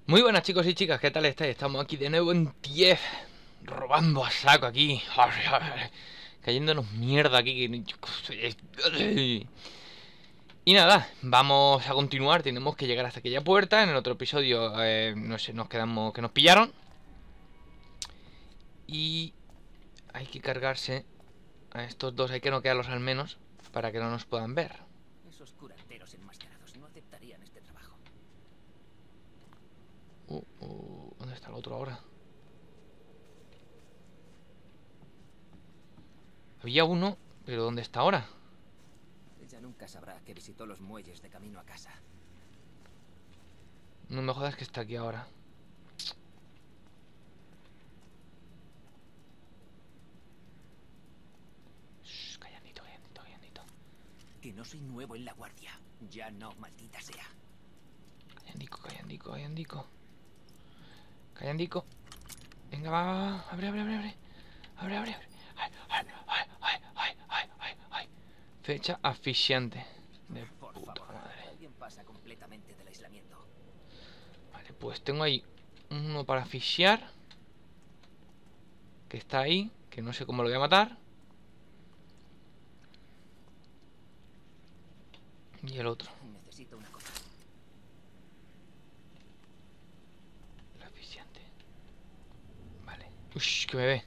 Muy buenas chicos y chicas, ¿qué tal estáis? Estamos aquí de nuevo en Tiev, robando a saco aquí, cayéndonos mierda aquí. Y nada, vamos a continuar, tenemos que llegar hasta aquella puerta. En el otro episodio, no sé, nos quedamos que nos pillaron. Y hay que cargarse a estos dos, hay que noquearlos al menos, para que no nos puedan ver. Esos curanderos enmascarados no aceptarían este trabajo. ¿Dónde está el otro ahora? Había uno, pero ¿dónde está ahora? Ella nunca sabrá que visitó los muelles de camino a casa. No me jodas que está aquí ahora. Shh, callandito, callandito, callandito. Que no soy nuevo en la guardia. Ya no, maldita sea. Callandico, callandico, callandico. Callandico. Venga, va. Abre, abre, abre, abre. Abre, abre, abre. Ay, ay, ay, ay, ay, ay, ay, ay. Fecha asfixiante. De Por puta favor, madre. alguien pasa completamente del aislamiento. Vale, pues tengo ahí uno para asfixiar, que está ahí, que no sé cómo lo voy a matar. Y el otro. Necesito una cosa. El asfixiante. Vale. Ush, que me ve.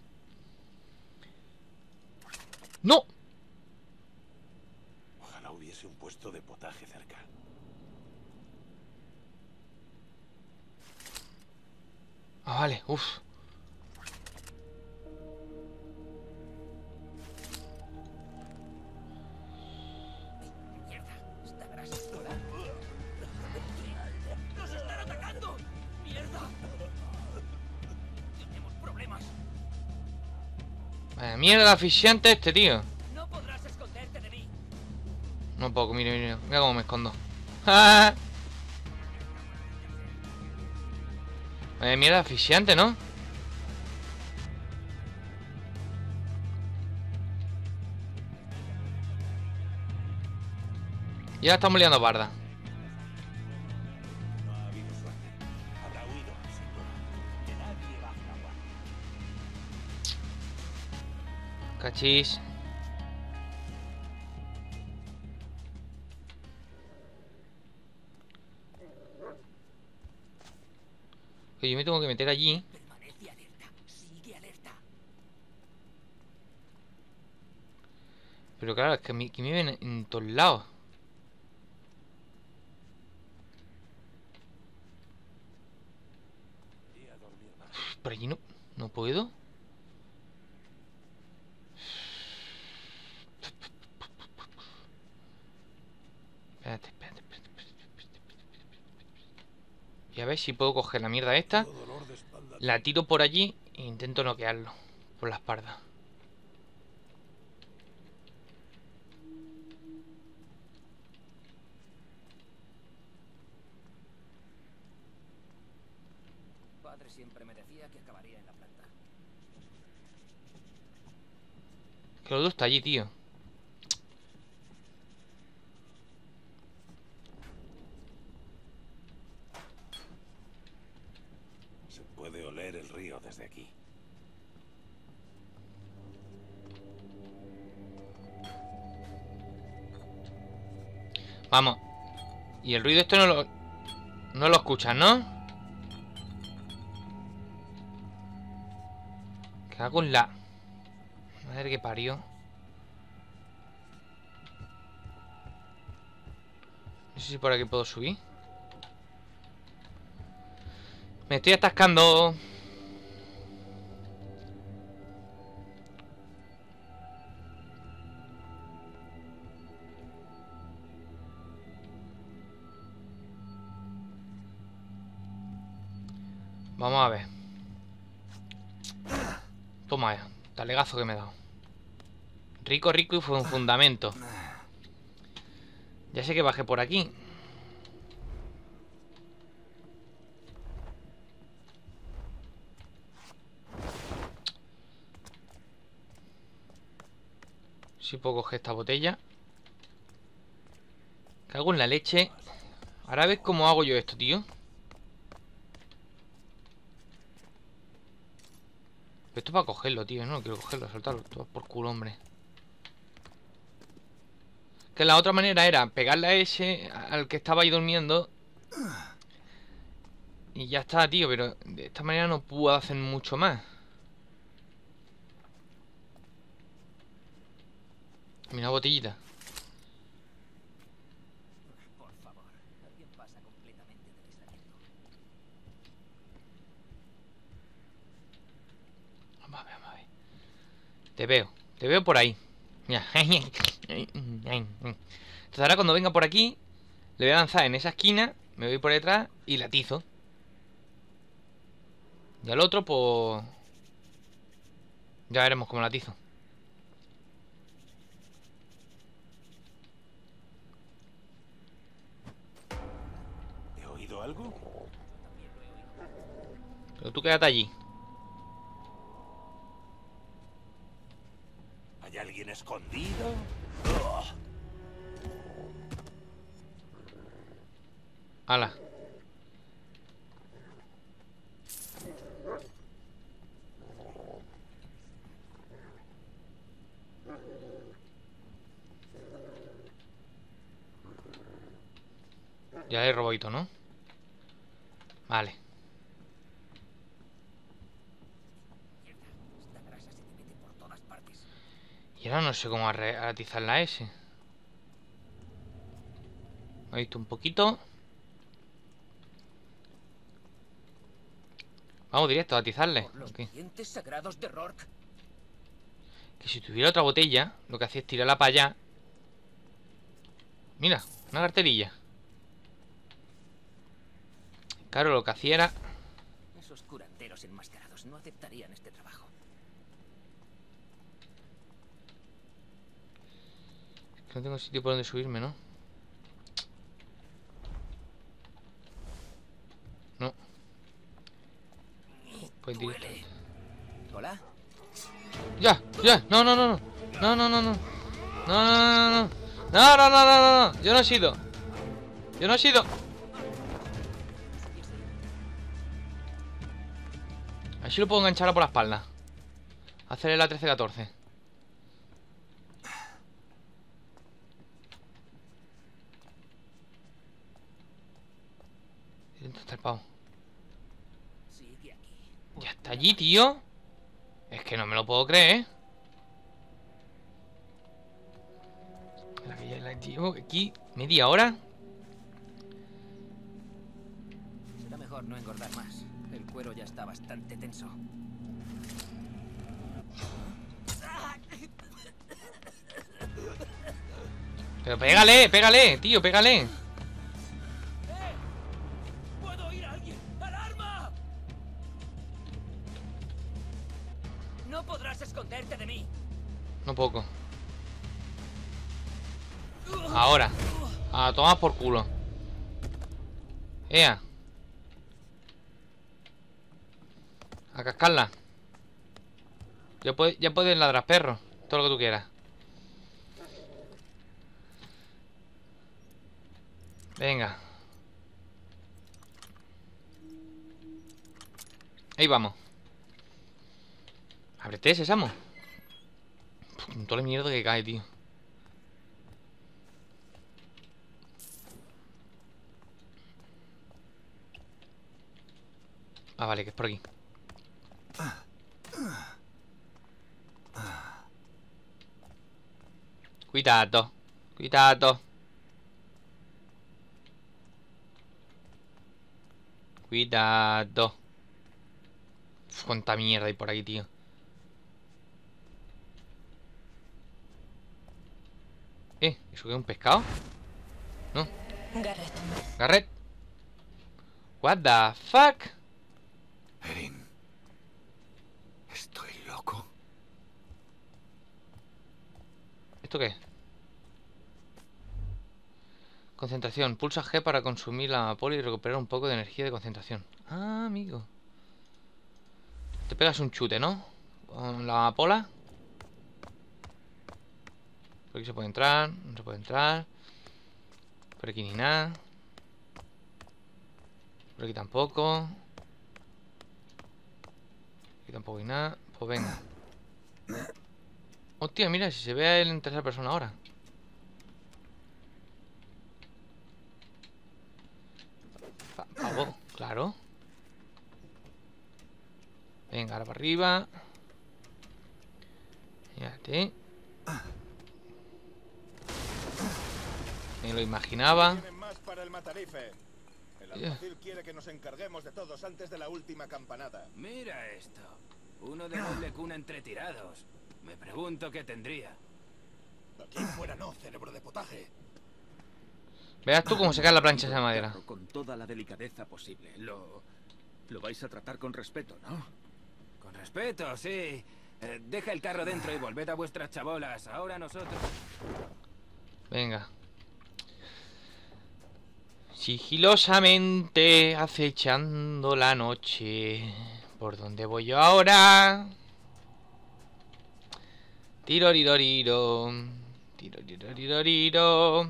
¡No! Ojalá hubiese un puesto de potaje cerca. Ah, vale, uff. ¡Mierda! ¡Esta grasa es sola! ¡Nos están atacando! ¡Mierda! ¡Tenemos problemas! Vaya mierda asfixiante este, tío. ¡No podrás esconderte de mí! No puedo, mira, mira, mira cómo me escondo. ¡Ja! Vaya mierda asfixiante, ¿no? Ya estamos liando parda. No ha habido suerte. Habrá huido, sin duda. Que nadie baje la guardia. Cachis. Que yo me tengo que meter allí. Permanece alerta. Sigue alerta. Pero claro, es que que me ven en todos lados. Y a dormir más. Por allí no puedo. Espérate, espérate, espérate, y a ver si puedo coger la mierda esta. Todo dolor de espalda. La tiro por allí e intento noquearlo por la espalda. Padre siempre me decía que acabaría en la planta. Que el otro está allí, tío. Se puede oler el río desde aquí. Vamos. Y el ruido esto no lo escuchas, ¿no? Cago en la madre que parió. No sé si por aquí puedo subir. Me estoy atascando. Vamos a ver. Toma ya. Talegazo que me he dado. Rico, rico y fue un fundamento. Ya sé que bajé por aquí. Si puedo coger esta botella. Cago en la leche. Ahora ves cómo hago yo esto, tío. Pero esto es para cogerlo, tío. No quiero cogerlo, soltarlo. Todo por culo, hombre. Que la otra manera era pegarle a ese, al que estaba ahí durmiendo. Y ya está, tío. Pero de esta manera no puedo hacer mucho más. Mira, botellita. Por favor, alguien pasa completamente desabierto. Vamos a ver, vamos a ver. Te veo por ahí. Mira. Entonces ahora cuando venga por aquí, le voy a lanzar en esa esquina, me voy por detrás y la atizo. Y al otro, pues... ya veremos cómo la atizo. ¿He oído algo? Pero tú quédate allí. ¿Hay alguien escondido? Hala. Ya hay robotito, ¿no? Vale. Esta grasa se te mete por todas partes. Y ahora no sé cómo atizar la S. Me he visto un poquito. Vamos directo a atizarle. Por los Ok. dientes sagrados de Rourke. Que si tuviera otra botella, lo que hacía es tirarla para allá. Mira, una carterilla. Claro, lo que hacía era... Esos curanderos enmascarados no aceptarían este trabajo. Que no tengo sitio por donde subirme, ¿no? No. Pues directo. Duele. ¿Hola? ¡Ya! ¡Ya! ¡No, no, no, no! ¡No, no, no, no! ¡No, no, no, no! ¡No, no, no, no, no! ¡Yo no he sido! ¡Yo no he sido! Así lo puedo enganchar por la espalda. Hacerle la 13-14. ¿Dónde está el pavo? Sigue aquí. ¿Ya está allí, tío? Es que no me lo puedo creer. La que ya la llevo aquí media hora. Será mejor no engordar más. El cuero ya está bastante tenso. Pero pégale, pégale, tío, pégale. ¡Puedo oír a alguien! ¡Alarma! No podrás esconderte de mí. No poco. Ahora. A tomar por culo. Ea. A cascarla. Ya puedes ladrar, perro. Todo lo que tú quieras. Venga. Ahí vamos. Ábrete, sésamo. Con toda la mierda que cae, tío. Ah, vale, que es por aquí. Cuidado. Cuidado. Cuidado. Uf, cuánta mierda hay por aquí, tío. ¿Eso qué es un pescado? No. Garrett, Garrett. What the fuck? Erin. Estoy loco. ¿Esto qué es? Concentración. Pulsa G para consumir la amapola y recuperar un poco de energía de concentración. Ah, amigo. Te pegas un chute, ¿no? Con la amapola. Por aquí se puede entrar. No se puede entrar. Por aquí ni nada. Por aquí tampoco. Aquí tampoco hay nada. Pues venga. Hostia, mira, si se ve a él en tercera persona ahora. Pavo, claro. Venga, ahora para arriba. Fíjate. Me lo imaginaba. Tienen más para el Matarife. El alguacil quiere que nos encarguemos de todos antes de la última campanada. Mira esto. Uno de doble cuna entre tirados. Me pregunto qué tendría. Aquí fuera no, cerebro de potaje. Veas tú cómo se cae la plancha esa madera. Con toda la delicadeza posible. Lo vais a tratar con respeto, ¿no? Con respeto, sí. Deja el carro dentro y volved a vuestras chabolas. Ahora nosotros... Venga. Sigilosamente acechando la noche. ¿Por dónde voy yo ahora? Tiroriroriro. Tiroriroriro.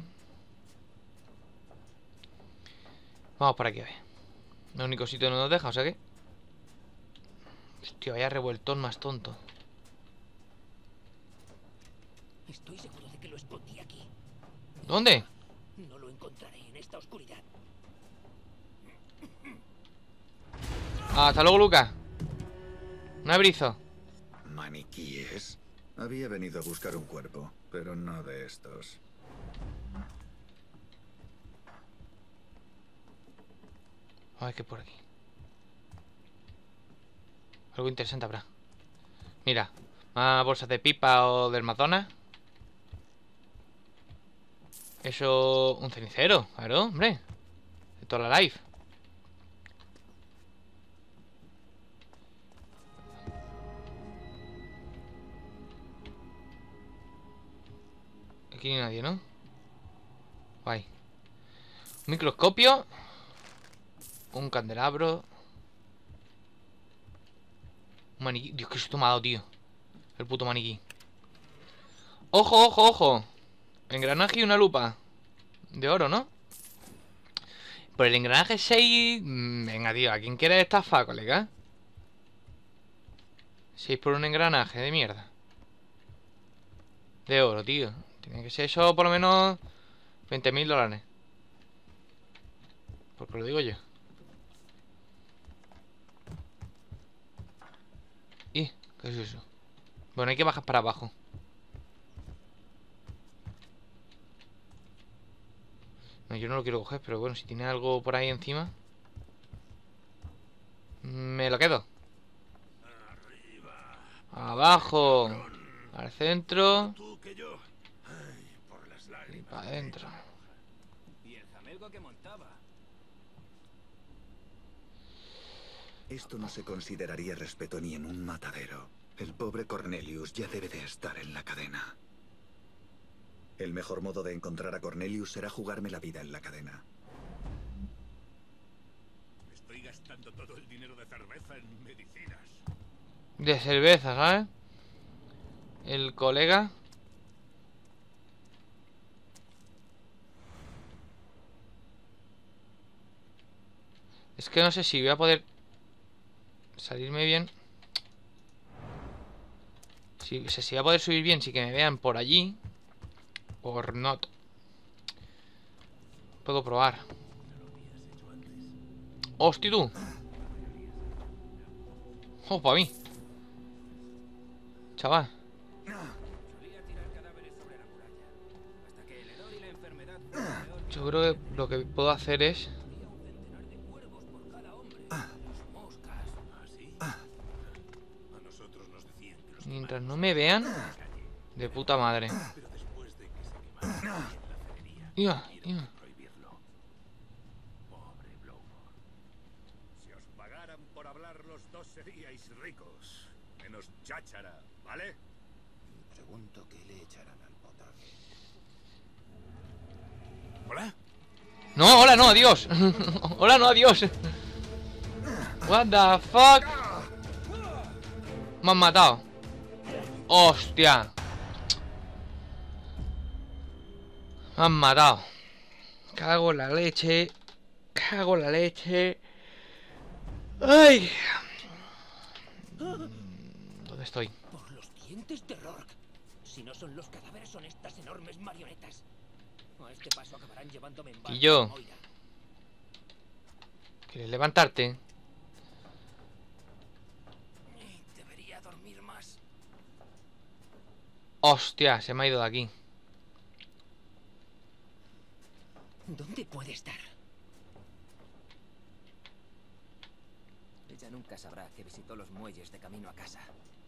Vamos por aquí a ver. El único sitio no nos deja, o sea que... Hostia, vaya revueltón más tonto. Estoy seguro de que lo escondí aquí. ¿Dónde? No lo encontraré en esta oscuridad. Hasta luego, Lucas. Un abrizo. ¿Maniquíes? Había venido a buscar un cuerpo, pero no de estos. A ver qué por aquí. Algo interesante habrá. Mira, más bolsas de pipa o del Madonna. Eso, un cenicero, claro, hombre. De toda la life. Aquí ni nadie, ¿no? Guay. Un microscopio. Un candelabro. Un maniquí. Dios, que susto me ha dado, tío. El puto maniquí. ¡Ojo, ojo, ojo! Engranaje y una lupa. De oro, ¿no? Por el engranaje 6... Venga, tío, ¿a quién quiere estafar, colega? 6 por un engranaje de mierda. De oro, tío. Tiene que ser eso por lo menos 20.000 dólares. Porque lo digo yo. ¿Y? ¿Qué es eso? Bueno, hay que bajar para abajo. No, yo no lo quiero coger, pero bueno, si tiene algo por ahí encima, me lo quedo. Abajo. Al centro. Tú que yo. Ay, por las Y lágrimas. para adentro. ¿Y el jamelgo que montaba? Esto no se consideraría respeto ni en un matadero. El pobre Cornelius ya debe de estar en la cadena. El mejor modo de encontrar a Cornelius será jugarme la vida en la cadena. Estoy gastando todo el dinero de cerveza en medicinas. De cerveza, ¿sabes? El colega. Es que no sé si voy a poder salirme bien. Si voy a poder subir bien, si que me vean por allí. Or not. Puedo probar. ¡Hostia, tú! ¡Oh, para mí! Chaval. Solía tirar cadáveres sobre la muralla. Hasta que el hedor y la enfermedad fueron peor. Yo creo que lo que puedo hacer es... Había un centenar de cuervos por cada hombre. Los moscas. ¿Así? A nosotros nos decían que los Mientras no me vean... De puta madre. pero después de que se quemaron en la cerería, Iba, tuvieron iba. que prohibirlo. Pobre Blowford. Si os pagaran por hablar los dos seríais ricos. Menos cháchara, ¿vale? Pregunto qué le echarán al potaje. ¿Hola? No, hola, no, adiós. Hola, no, adiós. What the fuck. Me han matado. Hostia. Me han matado. Cago en la leche. Cago en la leche. Ay. ¿Dónde ¿Dónde estoy? Por los dientes de Rourke. Si no son los cadáveres, son estas enormes marionetas. A este paso acabarán llevándome en barco ¿Y yo? a Moira. ¿Quieres levantarte? Debería dormir más. Hostia, se me ha ido de aquí. ¿Dónde puede estar? Ella nunca sabrá que visitó los muelles de camino a casa.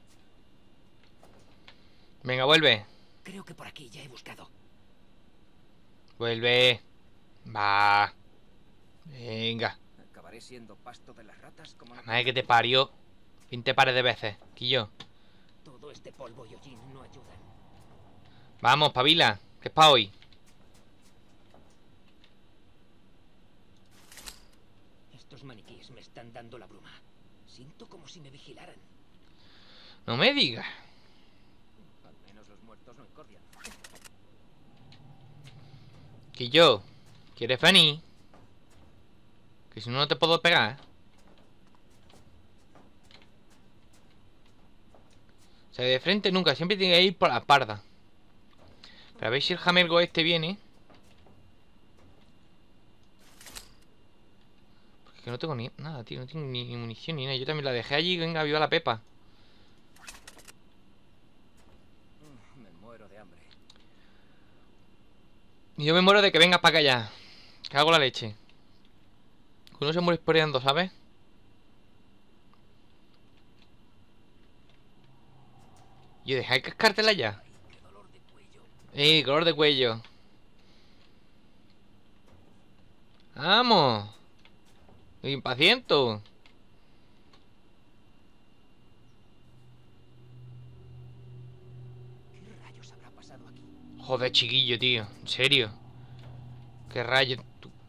Venga, vuelve. Creo que por aquí ya he buscado. Vuelve. Va. Venga. Acabaré siendo pasto de las ratas como... La madre que te parió. 20 pares de veces. Quillo. Todo este polvo y hollín no ayudan. Vamos, pavila. Que es pa' hoy. Estos maniquíes me están dando la bruma. Siento como si me vigilaran. No me digas. Al menos los muertos no encordian. Quillo. ¿Quieres venir? Que si no, no te puedo pegar. O sea, de frente nunca. Siempre tiene que ir por la parda. Pero a ver si el jamelgo este viene. Porque es que no tengo ni nada, tío. No tengo ni munición ni nada. Yo también la dejé allí. Venga, viva la pepa. Me muero de hambre. Y yo me muero de que vengas para acá ya. Que hago la leche. Uno se muere sporeando, ¿sabes? Yo deja de cascártela ya. ¡Qué dolor de cuello! Dolor de cuello. Vamos. Estoy impaciento. ¿Qué rayos habrá pasado aquí? Joder, chiquillo, tío. En serio. Qué rayos.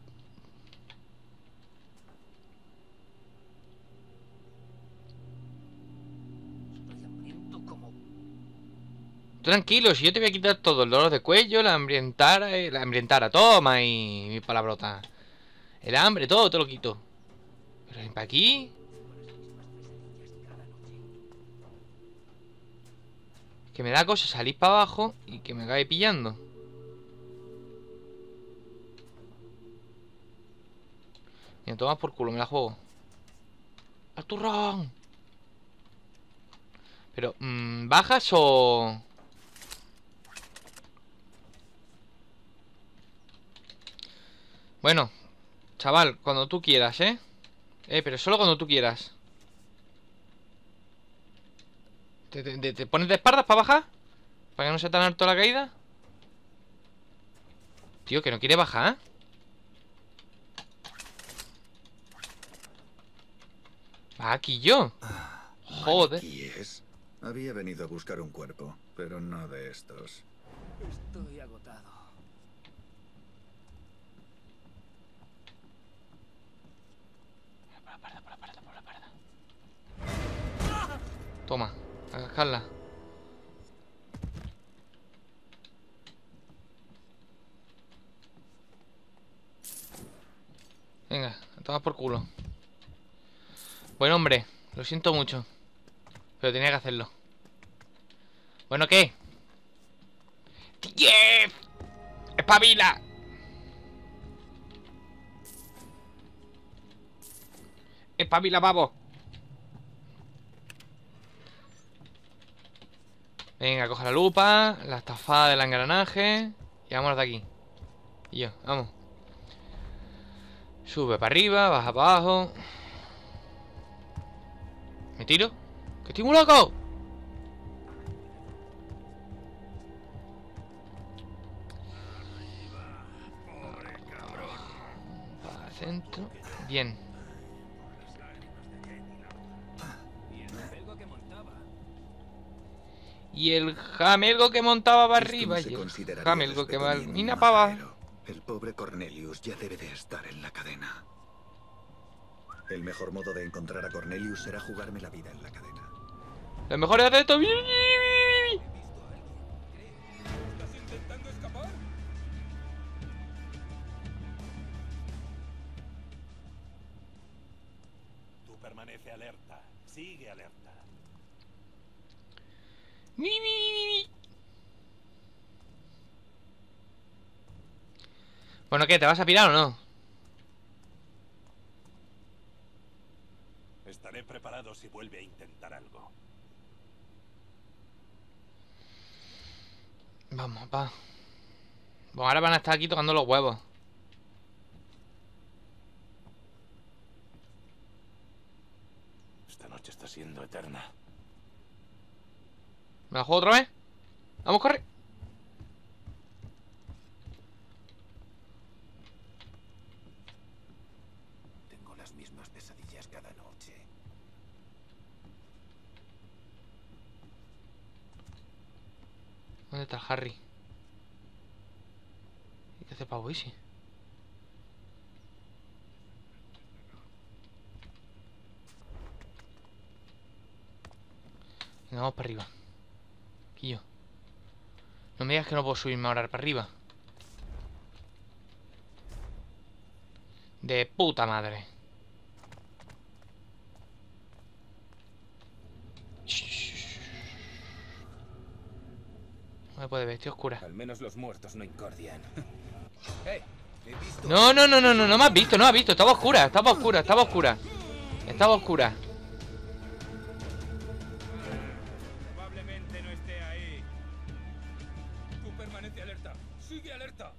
Estoy hambriento como... Tranquilo, si yo te voy a quitar todo. El dolor de cuello, la hambrientara. Toma y mi palabrota. El hambre, todo te lo quito. Pero ven para aquí. Que me da cosa salir para abajo y que me acabe pillando. Mira, toma por culo, me la juego. ¡Al turrón! Pero, ¿bajas o...? Bueno, chaval, cuando tú quieras, ¿eh? Pero solo cuando tú quieras. ¿Te pones de espaldas para bajar? ¿Para que no sea tan alto la caída? Tío, que no quiere bajar, ¿eh? Va aquí yo. Joder. Maniquíes. Había venido a buscar un cuerpo, pero no de estos. Estoy agotado. Toma, a cascarla. Venga, a tomar por culo. Bueno, hombre, lo siento mucho. Pero tenía que hacerlo. Bueno, ¿qué? ¡10! ¡Espabila! ¡Espabila, pavo! Venga, coge la lupa, la estafada del engranaje y vámonos de aquí. Y yo, vamos. Sube para arriba, baja para abajo. ¿Me tiro? ¡Que estoy muy loco! Para el centro. Bien. Y el jamelgo que montaba. Y el jamelgo que montaba para Esto arriba. no se Y el consideraría jamelgo que va respeto ni en un mina para abajo. matadero. El pobre Cornelius ya debe de estar en la cadena. El mejor modo de encontrar a Cornelius será jugarme la vida en la cadena. Lo mejor es hacer esto. ¿Estás intentando escapar? Tú permanece alerta. Sigue alerta. Bueno, ¿qué? ¿Te vas a pirar o no? Estaré preparado si vuelve a intentar algo. Vamos, va. Bueno, ahora van a estar aquí tocando los huevos. Esta noche está siendo eterna. ¿Me la juego otra vez? Vamos, corre. Tengo las mismas pesadillas cada noche. ¿Dónde está el Harry? ¿Y qué hace el pavo ese? Venga, vamos para arriba. Quillo. No me digas que no puedo subirme ahora para arriba. De puta madre. No me puede ver, estoy oscura. Al menos los muertos no incordian. He visto... No, no, no, no, no, no me has visto, no me has visto. Estaba oscura, estaba oscura, estaba oscura. Estaba oscura. Probablemente no esté ahí. Tú permanece alerta. Sigue alerta.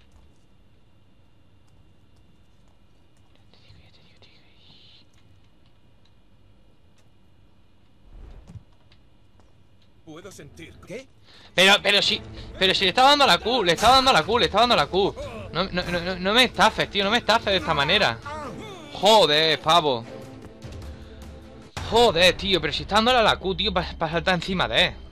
Puedo sentir. ¿Qué? Pero si le estaba dando la Q, le estaba dando la Q, le estaba dando la Q. No me estafes, tío, no me estafes de esta manera. Joder, pavo. Joder, tío, pero si está dándole a la Q, tío, para saltar encima de él.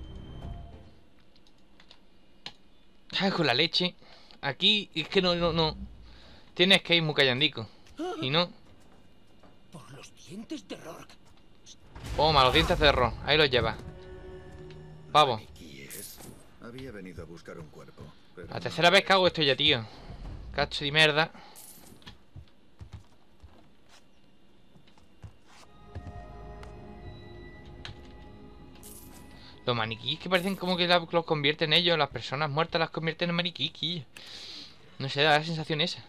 Cago con la leche. Aquí es que no. Tienes que ir muy callandico. Y no. Por los dientes de Rourke. Toma, los dientes de error. Ahí los llevas. Pavo. Maniquíes. Había venido a buscar un cuerpo. Pero La tercera vez que hago esto ya, tío. Cacho de mierda. Los maniquíes que parecen como que los convierten ellos. Las personas muertas las convierten en maniquíes. No sé, da la sensación esa.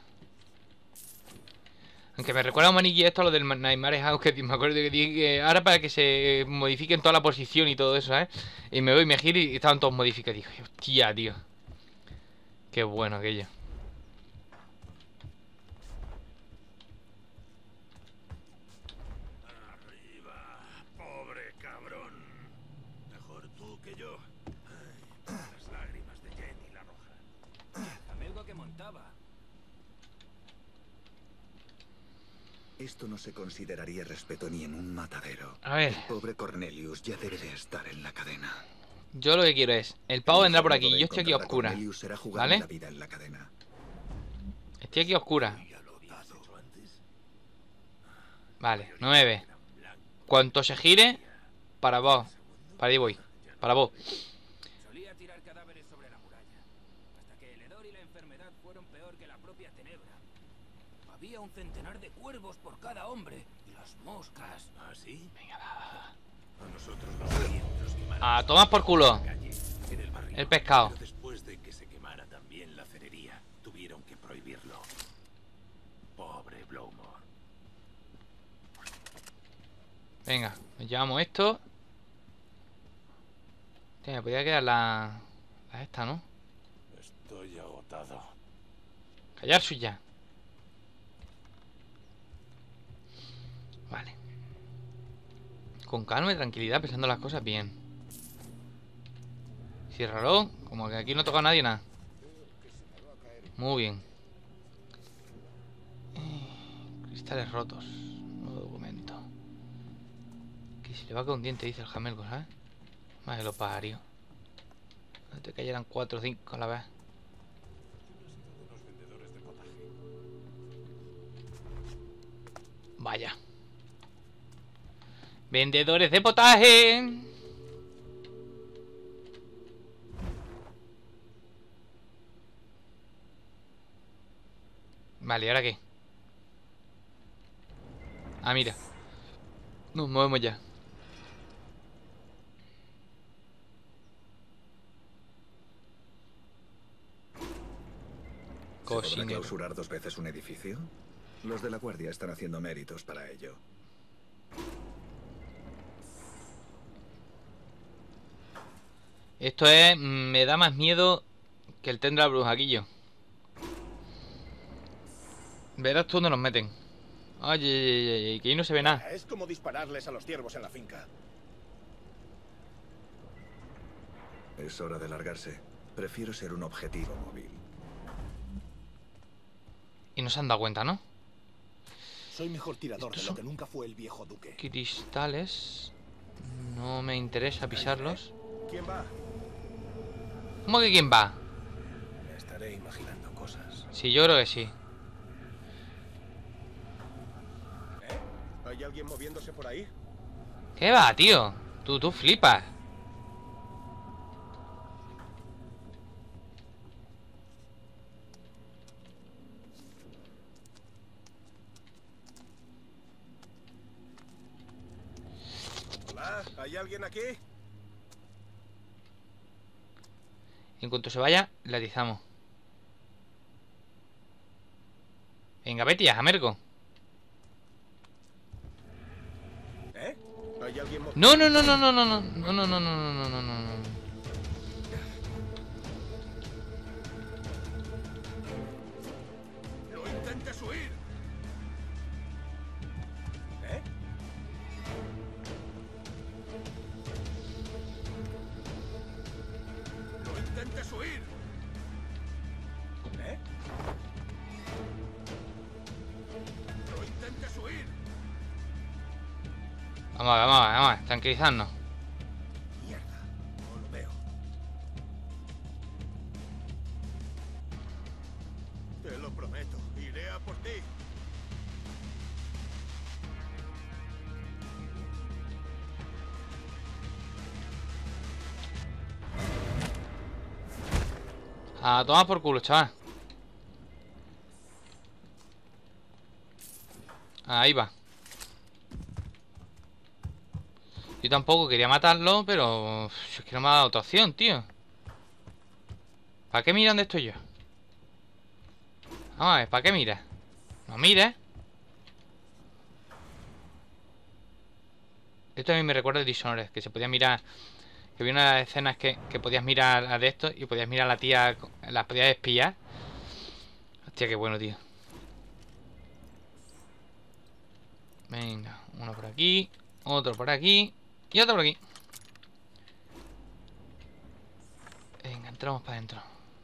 Aunque me recuerda a un maniquí esto a lo del Nightmare House, que me acuerdo que dije que ahora para que se modifiquen toda la posición y todo eso, ¿sabes? Y me voy, me giro y estaban todos modificados. Dije, hostia, tío. Qué bueno aquello. Arriba, pobre cabrón. Mejor tú que yo. Ay, las lágrimas de Jenny la roja. Camelgo que montaba. esto no se consideraría respeto ni en un matadero. A ver. El pobre Cornelius ya debe de estar en la cadena. Yo lo que quiero es, el pavo vendrá por aquí, yo estoy aquí a oscura. Cornelius será jugar ¿Vale? la vida en la cadena. Estoy aquí a oscura. Vale, 9. Cuanto se gire, para vos. Para ahí voy. Para vos. Solía tirar cadáveres sobre la muralla, hasta que el hedor y la enfermedad fueron peor que la propia tenebra. Había un centenar de cuervos por cada hombre, y las moscas. ¿Ah, sí? Venga, va. A nosotros nos querían que los quemaran A tomar por culo. en la calle, en el barrio. El pescado. Pero después de que se quemara también la cerería, tuvieron que prohibirlo. Pobre Blowmore. Venga, nos llevamos esto. Hostia, me podía quedar la esta, ¿no? Estoy agotado. Callarse ya. Vale. Con calma y tranquilidad, pensando las cosas bien. Ciérralo, como que aquí no toca a nadie nada. Muy bien. Cristales rotos. Nuevo documento. Que se le va a caer un diente, dice el jamelgo, ¿sabes? Madre lo parió. No te cayeran 4 o 5 a la vez. Unos vendedores de potaje. Vaya. Vendedores de potaje. Vale, ¿y ahora qué? Ah, mira. Nos movemos ya. podrá Cocinero. clausurar 2 veces un edificio? Los de la guardia están haciendo méritos para ello. Esto es... Me da más miedo que el tren de la brujaquillo. Verás tú dónde nos meten. Ay, ay, ay, ay, que ahí no se ve nada. Es como dispararles a los ciervos en la finca. Es hora de largarse. Prefiero ser un objetivo móvil. Y no se han dado cuenta, ¿no? Soy mejor tirador de Estos lo son- que nunca fue el viejo duque. Cristales. No me interesa pisarlos. ¿Quién va? ¿Cómo que quién va? Me estaré imaginando cosas. Sí, yo creo que sí. ¿Hay alguien moviéndose por ahí? ¿Qué va, tío? Tú flipas. Hola, ¿hay alguien aquí? En cuanto se vaya, le atizamos. Venga, vete ya, Jamergo. ¿Eh? ¿Hay alguien moviendo? No, no, no, no, no, no, no, no, no, no, no, no, no, no, no. ¡No intentes huir! ¿Eh? ¡No intentes huir! ¿Eh? ¡No intentes huir! Vamos, vamos, vamos, tranquilizarnos. Mierda, no lo veo. Te lo prometo, iré a por ti. A tomar por culo, chaval. Ahí va. Yo tampoco quería matarlo, pero es que no me ha dado otra opción, tío. ¿Para qué mira dónde estoy yo? Vamos a ver, ¿para qué mira? No mires. Esto a mí me recuerda a Dishonored, que se podía mirar. Que había unas escenas que podías mirar a de esto y podías mirar a la tía, la podías espiar. Hostia, qué bueno, tío. Venga, uno por aquí, otro por aquí y otro por aquí. Venga, entramos para adentro.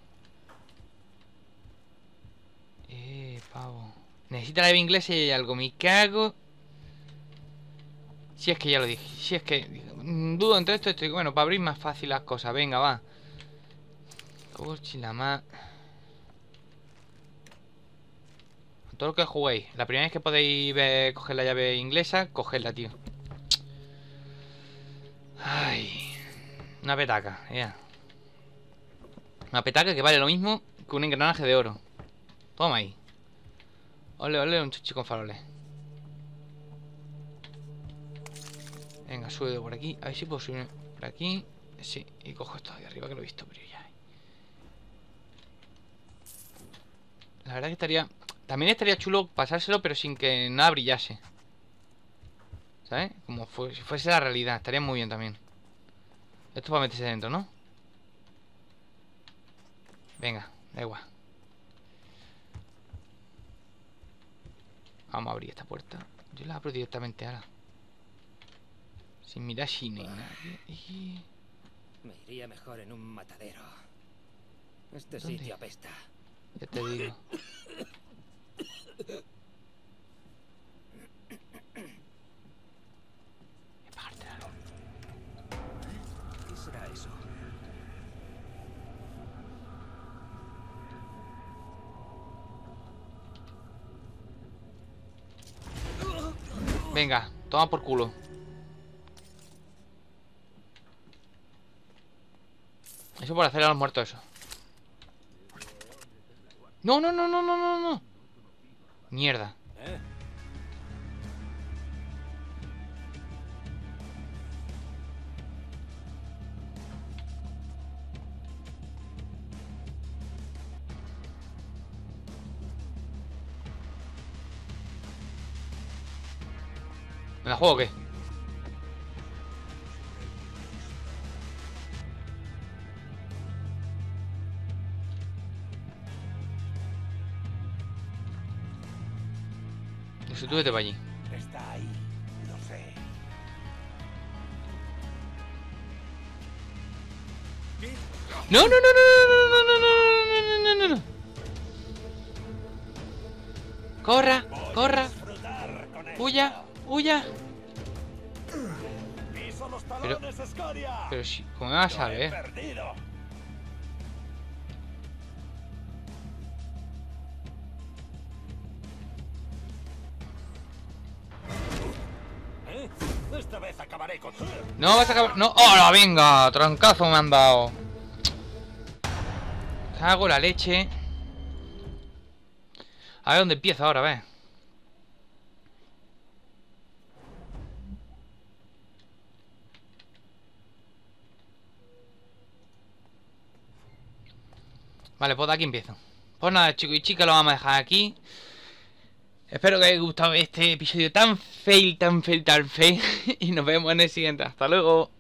Pavo. Necesita la llave inglesa y hay algo. Me cago. Si es que ya lo dije. Si es que... dudo entre esto y esto. Bueno, para abrir más fácil las cosas. Venga, va. Cochilama. Todo lo que juguéis. La primera vez que podéis coger la llave inglesa, cogedla, tío. Ay. Una petaca, ya. Una petaca que vale lo mismo que un engranaje de oro. Toma ahí. Ole, ole, un chuchi con faroles. Venga, sube por aquí. A ver si puedo subir por aquí. Sí, y cojo esto de arriba que lo he visto, pero ya. La verdad que estaría... También estaría chulo pasárselo, pero sin que nada brillase. ¿Sabes? Como si fuese la realidad. Estaría muy bien también. Esto para meterse dentro, ¿no? Venga, da igual. Vamos a abrir esta puerta. Yo la abro directamente ahora. Sin mirar si no hay nadie. Me iría mejor en un matadero. Este ¿Dónde? sitio apesta. Ya te digo. ¿Qué será eso? Venga, toma por culo. Eso por hacer a los muertos eso. No, no, no, no, no, no, no. Mierda. ¿Me la juego o qué? Eso tú vete para allí. Está ahí, lo sé. No, no, no, no, no, no, no, no, no, no, no, no. Corra, corra. Huya, huya. Pero si, ¿cómo me vas a ver? Esta vez acabaré con... No vas a acabar. No, ¡hola! Venga, trancazo me han dado. Cago la leche. A ver dónde empieza ahora, ve. Vale, pues de aquí empiezo. Pues nada, chicos y chicas, lo vamos a dejar aquí. Espero que os haya gustado este episodio tan fail. Y nos vemos en el siguiente. Hasta luego.